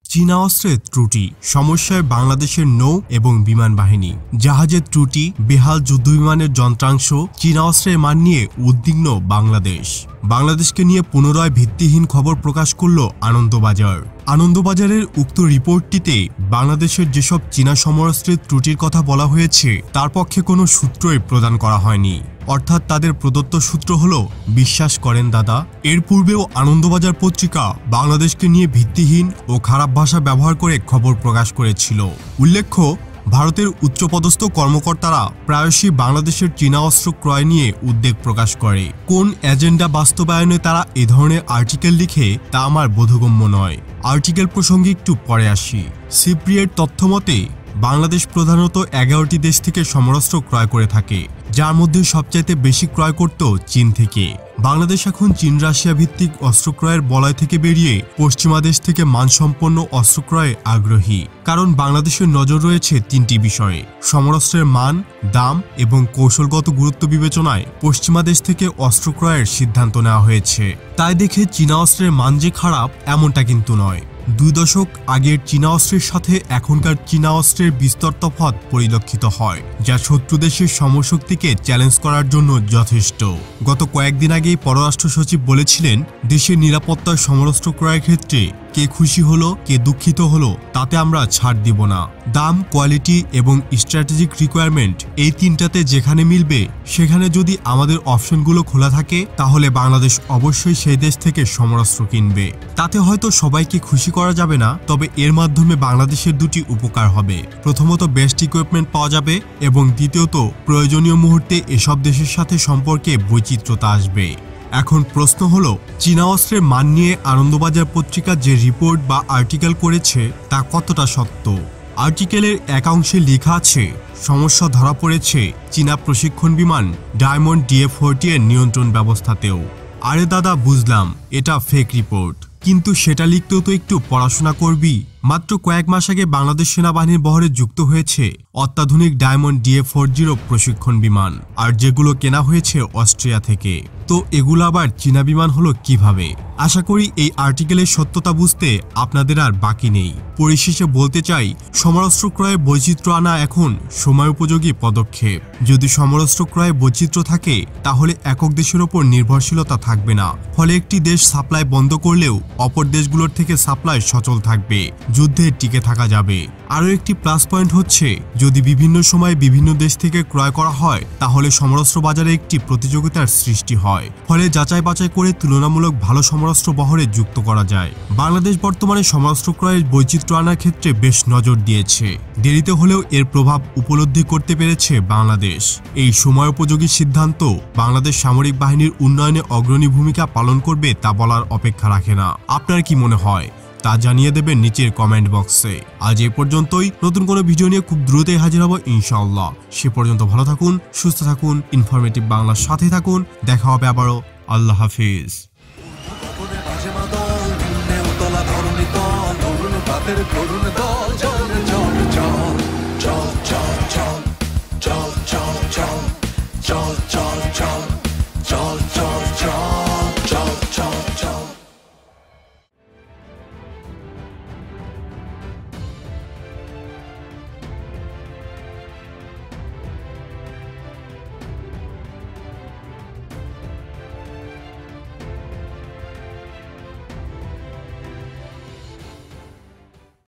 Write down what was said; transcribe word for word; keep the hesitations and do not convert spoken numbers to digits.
চীনা অস্ত্রের ত্রুটি সমস্যায় বাংলাদেশের নৌ এবং বিমান বাহিনী। জাহাজের ত্রুটি, বেহাল যুদ্ধবিমানের যন্ত্রাংশ, চীনা অস্ত্রের মান নিয়ে উদ্বিগ্ন বাংলাদেশ। বাংলাদেশকে নিয়ে পুনরায় ভিত্তিহীন খবর প্রকাশ করল আনন্দবাজার। আনন্দবাজারের উক্ত রিপোর্টটিতে বাংলাদেশের যেসব চীনা সমরাস্ত্রের ত্রুটির কথা বলা হয়েছে তার পক্ষে কোনো সূত্রই প্রদান করা হয়নি, অর্থাৎ তাদের প্রদত্ত সূত্র হলো বিশ্বাস করেন দাদা। এর পূর্বেও আনন্দবাজার পত্রিকা বাংলাদেশকে নিয়ে ভিত্তিহীন ও খারাপ ভাষা ব্যবহার করে খবর প্রকাশ করেছিল। উল্লেখ্য, ভারতের উচ্চপদস্থ কর্মকর্তারা প্রায়শই বাংলাদেশের চীনা অস্ত্র ক্রয় নিয়ে উদ্বেগ প্রকাশ করে। কোন এজেন্ডা বাস্তবায়নে তারা এ ধরনের আর্টিকেল লিখে তা আমার বোধগম্য নয়। আর্টিকেল প্রসঙ্গে একটু পরে আসি। সিপ্রিয়ের তথ্যমতে বাংলাদেশ প্রধানত এগারোটি দেশ থেকে সমরাস্ত্র ক্রয় করে থাকে, যার মধ্যে সবচাইতে বেশি ক্রয় করত চীন থেকে। বাংলাদেশ এখন চীন রাশিয়া ভিত্তিক অস্ত্র ক্রয়ের বলয় থেকে বেরিয়ে পশ্চিমা দেশ থেকে মানসম্পন্ন অস্ত্র ক্রয়ে আগ্রহী। কারণ বাংলাদেশের নজর রয়েছে তিনটি বিষয়ে: সমরাস্ত্রের মান, দাম এবং কৌশলগত গুরুত্ব বিবেচনায় পশ্চিমা দেশ থেকে অস্ত্র ক্রয়ের সিদ্ধান্ত নেওয়া হয়েছে। তাই দেখে চীনা অস্ত্রের মান যে খারাপ এমনটা কিন্তু নয়। দুই দশক আগের চীনা অস্ত্রের সাথে এখনকার চীনা অস্ত্রের বিস্তর তফাৎ পরিলক্ষিত হয়, যা শত্রু দেশের সমশক্তিকে চ্যালেঞ্জ করার জন্য যথেষ্ট। গত কয়েকদিন আগেই পররাষ্ট্র সচিব বলেছিলেন, দেশের নিরাপত্তার সমরাস্ত্র ক্রয়ের ক্ষেত্রে কে খুশি হলো, কে দুঃখিত হলো তাতে আমরা ছাড় দিব না। দাম, কোয়ালিটি এবং স্ট্র্যাটেজিক রিকোয়ারমেন্ট এই তিনটাতে যেখানে মিলবে সেখানে যদি আমাদের অপশনগুলো খোলা থাকে তাহলে বাংলাদেশ অবশ্যই সেই দেশ থেকে সমরাস্ত্র কিনবে। তাতে হয়তো সবাইকে খুশি করা যাবে না, তবে এর মাধ্যমে বাংলাদেশের দুটি উপকার হবে। প্রথমত বেস্ট ইকুইপমেন্ট পাওয়া যাবে এবং দ্বিতীয়ত প্রয়োজনীয় মুহূর্তে এসব দেশের সাথে সম্পর্কে বৈচিত্র্যতা আসবে। এখন প্রশ্ন হলো, চীনা অস্ত্রের মান নিয়ে আনন্দবাজার পত্রিকা যে রিপোর্ট বা আর্টিকেল করেছে তা কতটা সত্য? আর্টিকেলের একাংশে লেখা আছে, সমস্যা ধরা পড়েছে চীনা প্রশিক্ষণ বিমান ডায়মন্ড ডিএ ফোরটি এর নিয়ন্ত্রণ ব্যবস্থাতেও। আরে দাদা, বুঝলাম এটা ফেক রিপোর্ট, কিন্তু সেটা লিখতেও তো একটু পড়াশোনা করবি। মাত্র কয়েক মাস আগে বাংলাদেশ সেনাবাহিনীর বহরে যুক্ত হয়েছে অত্যাধুনিক ডায়মন্ড ডিএ ফোরটি প্রশিক্ষণ বিমান, আর যেগুলো কেনা হয়েছে অস্ট্রিয়া থেকে। তো এগুলো আবার চীনা বিমান হলো কিভাবে? আশা করি এই আর্টিকেলের সত্যতা বুঝতে আপনাদের আর বাকি নেই। পরিশেষে বলতে চাই, সমরাস্ত্র ক্রয়ে বৈচিত্র্য আনা এখন সময়োপযোগী পদক্ষেপ। যদি সমরাস্ত্র ক্রয়ে বৈচিত্র্য থাকে তাহলে একক দেশের ওপর নির্ভরশীলতা থাকবে না, ফলে একটি দেশ সাপ্লাই বন্ধ করলেও অপর দেশগুলোর থেকে সাপ্লাই সচল থাকবে, যুদ্ধে টিকে থাকা যাবে। আরও একটি প্লাস পয়েন্ট হচ্ছে, যদি বিভিন্ন সময় বিভিন্ন দেশ থেকে ক্রয় করা হয় তাহলে সমরাস্ত্র বাজারে একটি প্রতিযোগিতার সৃষ্টি হয়, ফলে যাচাই বাছাই করে তুলনামূলক ভালো সমরাস্ত্র বহরে যুক্ত করা যায়। বাংলাদেশ বর্তমানে সমরাস্ত্র ক্রয়ের বৈচিত্র্য আনার ক্ষেত্রে বেশ নজর দিয়েছে। দেরিতে হলেও এর প্রভাব উপলব্ধি করতে পেরেছে বাংলাদেশ। এই সময়োপযোগী সিদ্ধান্ত বাংলাদেশ সামরিক বাহিনীর উন্নয়নে অগ্রণী ভূমিকা পালন করবে তা বলার অপেক্ষা রাখে না। আপনার কি মনে হয় তা জানিয়ে দেবেন নিচের কমেন্ট বক্সে। আজ এ পর্যন্তই। নতুন কোনো ভিডিও নিয়ে খুব দ্রুতই হাজির হব ইনশাআল্লাহ। সে পর্যন্ত ভালো থাকুন, সুস্থ থাকুন, ইনফরমেটিভ বাংলার সাথে থাকুন। দেখা হবে আবারও। আল্লাহ হাফিজ।